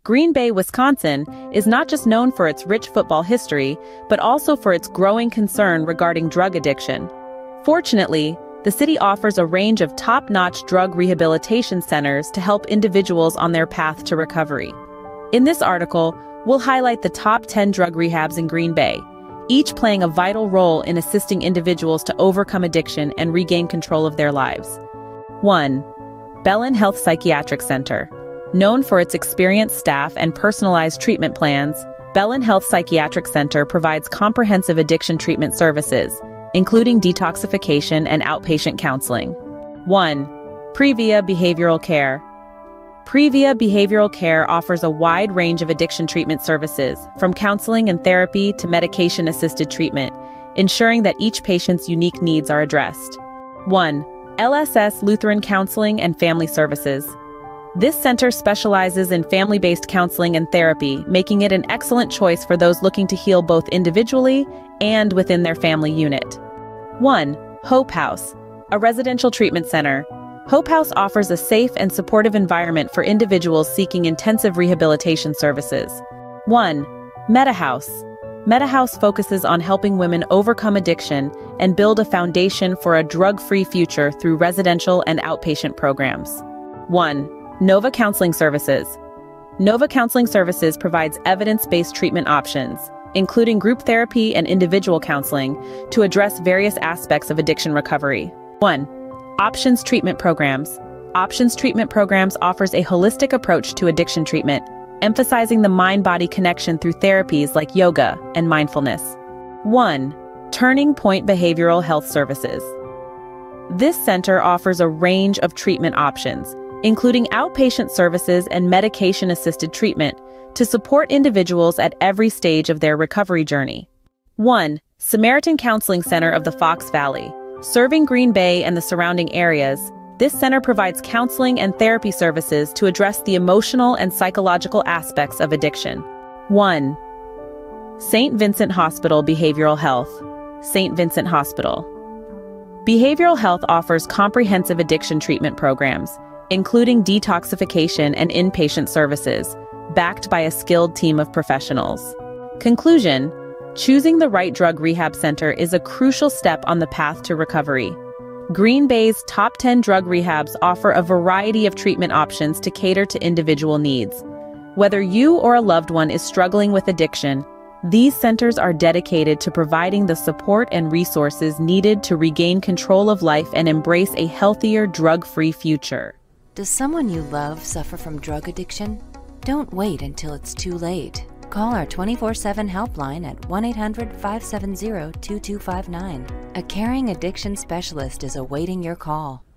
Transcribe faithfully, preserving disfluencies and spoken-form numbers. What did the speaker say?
Green Bay, Wisconsin, is not just known for its rich football history, but also for its growing concern regarding drug addiction. Fortunately, the city offers a range of top-notch drug rehabilitation centers to help individuals on their path to recovery. In this article, we'll highlight the top ten drug rehabs in Green Bay, each playing a vital role in assisting individuals to overcome addiction and regain control of their lives. one. Bellin Health Psychiatric Center. Known for its experienced staff and personalized treatment plans, Bellin Health Psychiatric Center provides comprehensive addiction treatment services, including detoxification and outpatient counseling. one. Previa Behavioral Care. Previa Behavioral Care offers a wide range of addiction treatment services, from counseling and therapy to medication-assisted treatment, ensuring that each patient's unique needs are addressed. one. L S S Lutheran Counseling and Family Services. This center specializes in family-based counseling and therapy, making it an excellent choice for those looking to heal both individually and within their family unit. one. Hope House, a residential treatment center. Hope House offers a safe and supportive environment for individuals seeking intensive rehabilitation services. one. MetaHouse. MetaHouse focuses on helping women overcome addiction and build a foundation for a drug-free future through residential and outpatient programs. one. Nova Counseling Services. Nova Counseling Services provides evidence-based treatment options, including group therapy and individual counseling, to address various aspects of addiction recovery. one. Options Treatment Programs. Options Treatment Programs offers a holistic approach to addiction treatment, emphasizing the mind-body connection through therapies like yoga and mindfulness. one. Turning Point Behavioral Health Services. This center offers a range of treatment options, including outpatient services and medication-assisted treatment, to support individuals at every stage of their recovery journey. one. Samaritan Counseling Center of the Fox Valley. Serving Green Bay and the surrounding areas, this center provides counseling and therapy services to address the emotional and psychological aspects of addiction. one. Saint Vincent Hospital Behavioral Health. Saint Vincent Hospital. Behavioral health offers comprehensive addiction treatment programs, including detoxification and inpatient services, backed by a skilled team of professionals. Conclusion: choosing the right drug rehab center is a crucial step on the path to recovery. Green Bay's top ten drug rehabs offer a variety of treatment options to cater to individual needs. Whether you or a loved one is struggling with addiction, these centers are dedicated to providing the support and resources needed to regain control of life and embrace a healthier, drug-free future. Does someone you love suffer from drug addiction? Don't wait until it's too late. Call our twenty-four seven helpline at one eight hundred, five seven zero, two two five nine. A caring addiction specialist is awaiting your call.